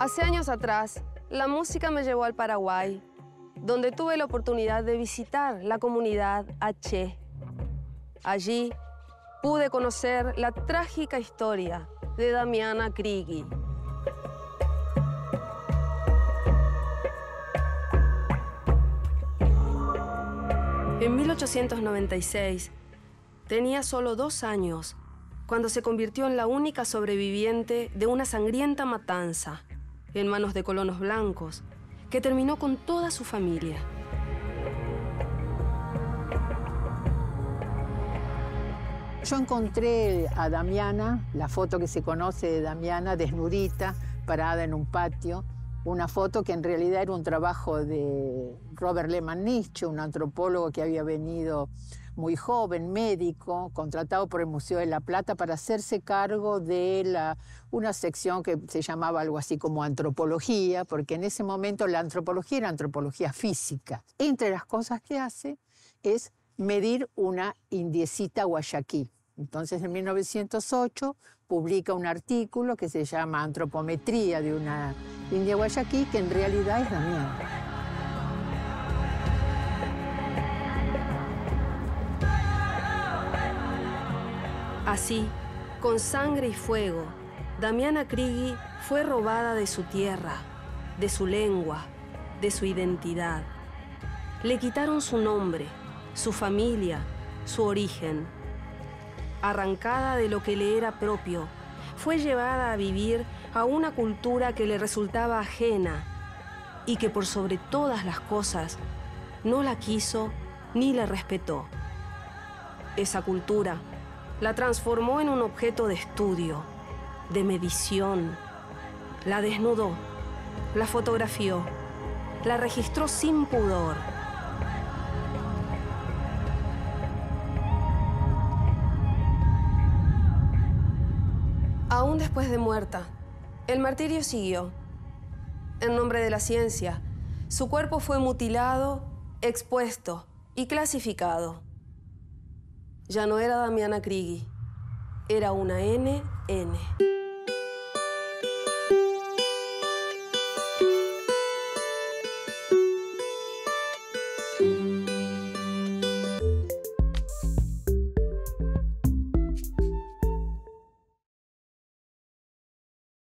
Hace años atrás, la música me llevó al Paraguay, donde tuve la oportunidad de visitar la comunidad Aché. Allí pude conocer la trágica historia de Damiana Krigi. En 1896, tenía solo 2 años cuando se convirtió en la única sobreviviente de una sangrienta matanza en manos de colonos blancos que terminó con toda su familia. Yo encontré a Damiana, la foto que se conoce de Damiana desnudita, parada en un patio, una foto que en realidad era un trabajo de Robert Lehmann-Nietzsche, un antropólogo que había venido muy joven, médico, contratado por el Museo de La Plata para hacerse cargo de una sección que se llamaba algo así como antropología, porque en ese momento la antropología era antropología física. Entre las cosas que hace es medir una indiecita guayaquí. Entonces, en 1908, publica un artículo que se llama Antropometría de una india guayaquí, que en realidad es Damiana. Así, con sangre y fuego, Damiana Krigi fue robada de su tierra, de su lengua, de su identidad. Le quitaron su nombre, su familia, su origen. Arrancada de lo que le era propio, fue llevada a vivir a una cultura que le resultaba ajena y que por sobre todas las cosas no la quiso ni la respetó. Esa cultura la transformó en un objeto de estudio, de medición. La desnudó, la fotografió, la registró sin pudor. Aún después de muerta, el martirio siguió. En nombre de la ciencia, su cuerpo fue mutilado, expuesto y clasificado. Ya no era Damiana Krigi, era una NN.